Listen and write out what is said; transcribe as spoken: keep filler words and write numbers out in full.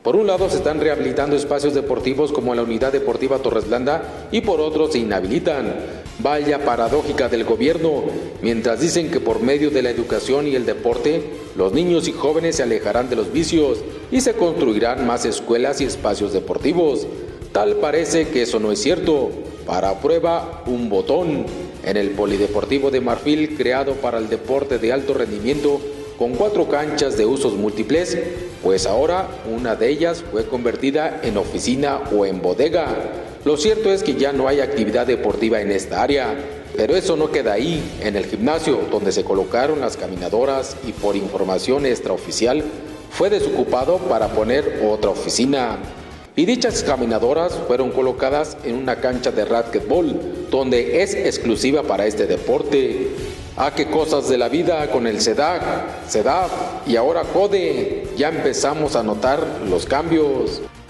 Por un lado se están rehabilitando espacios deportivos como la Unidad Deportiva Torres Landa y por otro se inhabilitan. Vaya paradójica del gobierno, mientras dicen que por medio de la educación y el deporte, los niños y jóvenes se alejarán de los vicios y se construirán más escuelas y espacios deportivos. Tal parece que eso no es cierto. Para prueba, un botón. En el Polideportivo de Marfil, creado para el deporte de alto rendimiento, con cuatro canchas de usos múltiples, pues ahora una de ellas fue convertida en oficina o en bodega. Lo cierto es que ya no hay actividad deportiva en esta área, pero eso no queda ahí. En el gimnasio, donde se colocaron las caminadoras y por información extraoficial, fue desocupado para poner otra oficina. Y dichas caminadoras fueron colocadas en una cancha de racquetbol, donde es exclusiva para este deporte. Ah, qué cosas de la vida con el CEDAG, CEDAF y ahora CODE. Ya empezamos a notar los cambios.